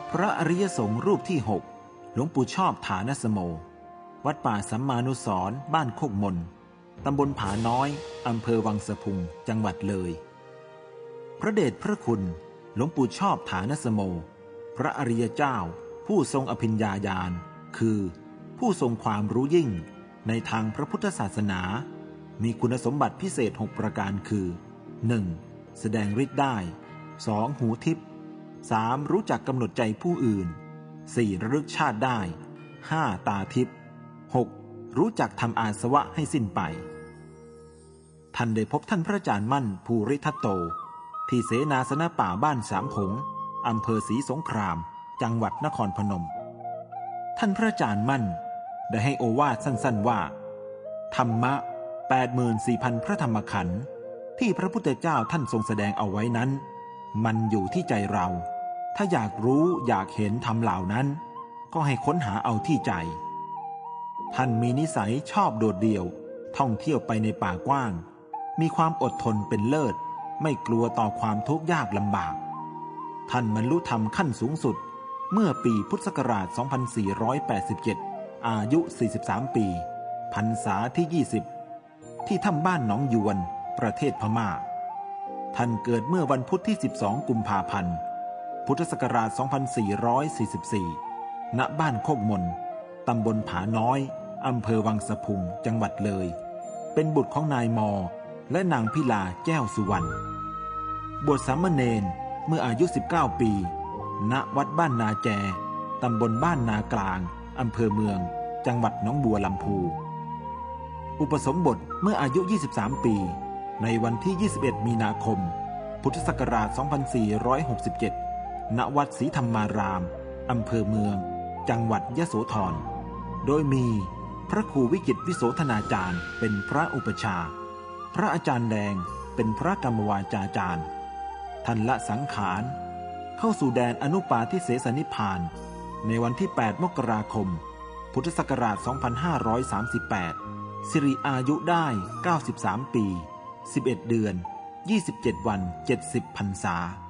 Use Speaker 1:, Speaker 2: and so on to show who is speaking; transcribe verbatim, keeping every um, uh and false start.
Speaker 1: พระอริยสงฆ์รูปที่หกหลวงปู่ชอบฐานสโมวัดป่าสัมมานุสรณ์บ้านโคกมนตำบลผาน้อยอำเภอวังสะพุงจังหวัดเลยพระเดชพระคุณหลวงปู่ชอบฐานสโมพระอริยเจ้าผู้ทรงอภิญญาญาณคือผู้ทรงความรู้ยิ่งในทางพระพุทธศาสนามีคุณสมบัติพิเศษหกประการคือ หนึ่ง. แสดงฤทธิ์ได้ สอง. หูทิพย์ สาม. รู้จักกำหนดใจผู้อื่น สี่. ระลึกชาติได้ ห้า. ตาทิพย์ หก. รู้จักทำอาสวะให้สิ้นไปท่านได้พบท่านพระอาจารย์มั่นภูริทัตโตที่เสนาสนะป่าบ้านสามผงอำเภอศรีสงครามจังหวัดนครพนมท่านพระอาจารย์มั่นได้ให้โอวาทสั้นๆว่าธรรมะ แปดหมื่นสี่พัน พระธรรมขันธ์ที่พระพุทธเจ้าท่านทรงแสดงเอาไว้นั้นมันอยู่ที่ใจเราถ้าอยากรู้อยากเห็นธรรมเหล่านั้นก็ให้ค้นหาเอาที่ใจท่านมีนิสัยชอบโดดเดี่ยวท่องเที่ยวไปในป่ากว้างมีความอดทนเป็นเลิศไม่กลัวต่อความทุกข์ยากลำบากท่านบรรลุธรรมขั้นสูงสุดเมื่อปีพุทธศักราช สองพันสี่ร้อยแปดสิบเจ็ด อายุ สี่สิบสาม ปีพรรษาที่ ยี่สิบ ที่ถ้ำบ้านหนองยวนประเทศพม่าท่านเกิดเมื่อวันพุธที่ สิบสอง กุมภาพันธ์ พุทธศักราช สองพันสี่ร้อยสี่สิบสี่ ณ บ้านโคกมนตำบลผาน้อยอำเภอวังสะพุงจังหวัดเลยเป็นบุตรของนายมอและนางพิลาแก้วสุวรรณบวชสามเณรเมื่ออายุ สิบเก้า ปีณ วัดบ้านนาแจตำบลบ้านนากลางอำเภอเมืองจังหวัดหนองบัวลำพูอุปสมบทเมื่ออายุ ยี่สิบสาม ปีในวันที่ ยี่สิบเอ็ด มีนาคม พุทธศักราช สองพันสี่ร้อยหกสิบเจ็ด ณ วัดศรีธรรมารามอำเภอเมืองจังหวัดยโสธรโดยมีพระครูวิจิตรวิโสธนาจารย์เป็นพระอุปชาพระอาจารย์แดงเป็นพระกรรมวาจาจารย์ท่านละสังขารเข้าสู่แดนอนุปาทิเสสนิพพานในวันที่ แปด มกราคม พุทธศักราช สองพันห้าร้อยสามสิบแปด สิริอายุได้ เก้าสิบสาม ปี สิบเอ็ด เดือน ยี่สิบเจ็ด วัน เจ็ดสิบ พรรษา